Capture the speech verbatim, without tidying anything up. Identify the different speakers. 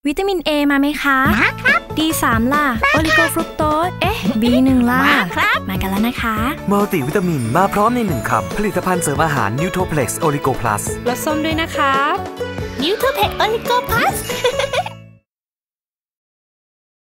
Speaker 1: วิตามิน A มาไหมคะ
Speaker 2: มาครับ
Speaker 1: ดี สาม ล่ะโอลิโกฟรุกโตสเอ๊ะ บี หนึ่ง ล่ะ
Speaker 2: มาครับ
Speaker 1: มากันแล้วนะคะ
Speaker 3: มัลติวิตามินมาพร้อมในหนึ่งคำผลิตภัณฑ์เสริมอาหารนิวโทรเพล็กซ์โอลิโกพลัส
Speaker 1: รสส้มด้วยนะครับ
Speaker 2: นิวโทรเพล็กซ์โอลิโกพลัส